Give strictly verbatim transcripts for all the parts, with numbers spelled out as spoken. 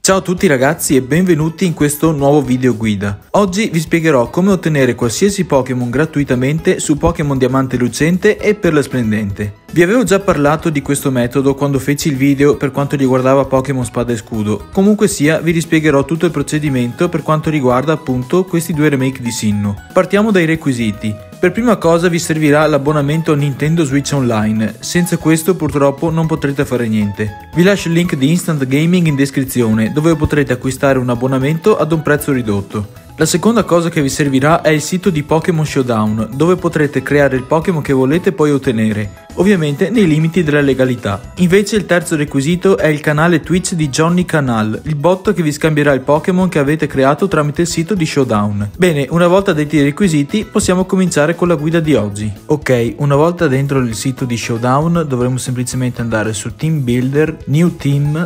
Ciao a tutti ragazzi e benvenuti in questo nuovo video guida. Oggi vi spiegherò come ottenere qualsiasi Pokémon gratuitamente su Pokémon Diamante Lucente e Perla Splendente. Vi avevo già parlato di questo metodo quando feci il video per quanto riguardava Pokémon Spada e Scudo. Comunque sia, vi rispiegherò tutto il procedimento per quanto riguarda appunto questi due remake di Sinnoh. Partiamo dai requisiti. Per prima cosa vi servirà l'abbonamento a Nintendo Switch Online, senza questo purtroppo non potrete fare niente. Vi lascio il link di Instant Gaming in descrizione, dove potrete acquistare un abbonamento ad un prezzo ridotto. La seconda cosa che vi servirà è il sito di Pokémon Showdown, dove potrete creare il Pokémon che volete poi ottenere, ovviamente nei limiti della legalità. Invece il terzo requisito è il canale Twitch di Johnny Canal, il bot che vi scambierà il Pokémon che avete creato tramite il sito di Showdown. Bene, una volta detti i requisiti possiamo cominciare con la guida di oggi. Ok, una volta dentro il sito di Showdown dovremo semplicemente andare su Team Builder, New Team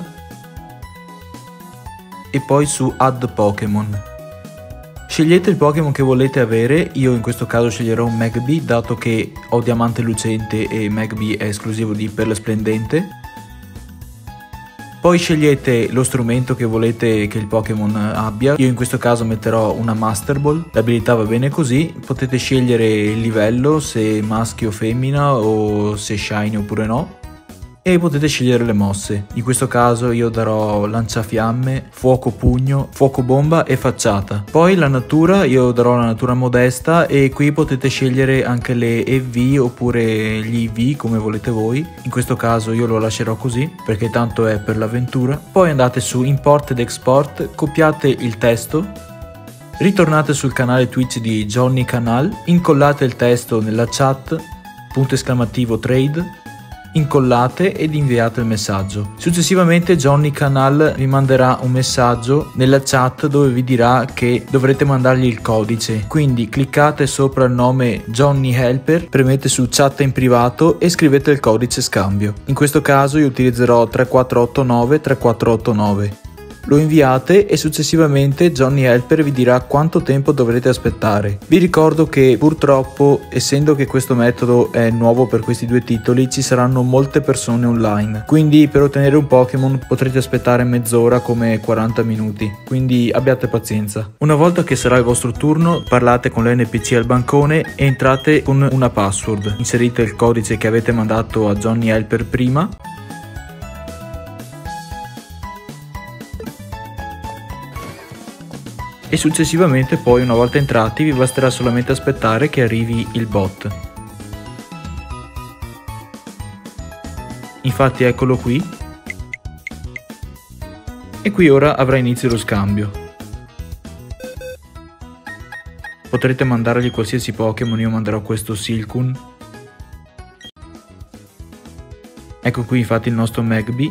e poi su Add Pokémon. Scegliete il Pokémon che volete avere, io in questo caso sceglierò un Magby dato che ho Diamante Lucente e Magby è esclusivo di Perla Splendente. Poi scegliete lo strumento che volete che il Pokémon abbia, io in questo caso metterò una Master Ball, l'abilità va bene così, potete scegliere il livello, se maschio o femmina o se shiny oppure no. E potete scegliere le mosse, in questo caso io darò lanciafiamme, fuoco pugno, fuoco bomba e facciata. Poi la natura, io darò la natura modesta e qui potete scegliere anche le E V oppure gli I V come volete voi. In questo caso io lo lascerò così perché tanto è per l'avventura. Poi andate su Import ed Export, copiate il testo, ritornate sul canale Twitch di Johnny Canal, incollate il testo nella chat, punto esclamativo trade, incollate ed inviate il messaggio. Successivamente Johnny Canal vi manderà un messaggio nella chat dove vi dirà che dovrete mandargli il codice, quindi cliccate sopra il nome Johnny Helper, premete su chat in privato e scrivete il codice scambio. In questo caso io utilizzerò tre quattro otto nove tre quattro otto nove. Lo inviate e successivamente Johnny Helper vi dirà quanto tempo dovrete aspettare. Vi ricordo che purtroppo, essendo che questo metodo è nuovo per questi due titoli, ci saranno molte persone online, quindi per ottenere un Pokémon potrete aspettare mezz'ora come quaranta minuti, quindi abbiate pazienza. Una volta che sarà il vostro turno parlate con l'N P C al bancone e entrate con una password. Inserite il codice che avete mandato a Johnny Helper prima e successivamente poi, una volta entrati, vi basterà solamente aspettare che arrivi il bot. Infatti eccolo qui, e qui ora avrà inizio lo scambio. Potrete mandargli qualsiasi Pokémon, io manderò questo Silcoon. Ecco qui infatti il nostro Magby.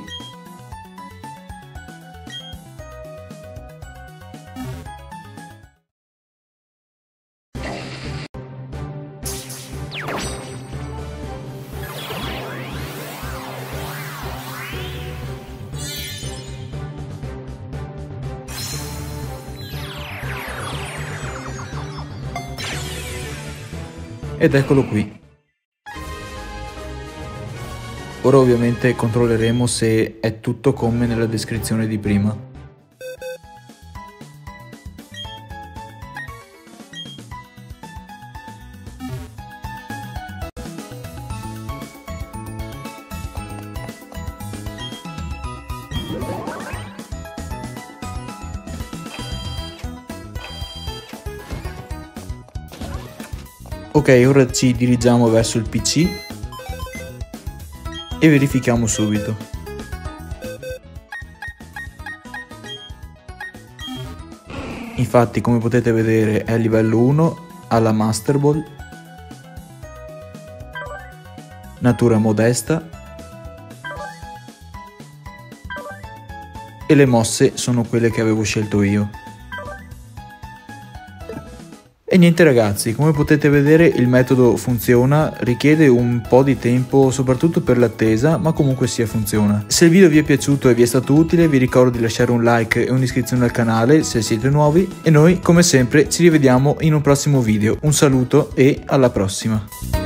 Ed eccolo qui. Ora ovviamente controlleremo se è tutto come nella descrizione di prima. Ok, ora ci dirigiamo verso il P C e verifichiamo subito. Infatti, come potete vedere, è a livello uno, ha la Master Ball, natura modesta e le mosse sono quelle che avevo scelto io. E niente ragazzi, come potete vedere il metodo funziona, richiede un po' di tempo soprattutto per l'attesa, ma comunque sia funziona. Se il video vi è piaciuto e vi è stato utile vi ricordo di lasciare un like e un'iscrizione al canale se siete nuovi e noi come sempre ci rivediamo in un prossimo video. Un saluto e alla prossima!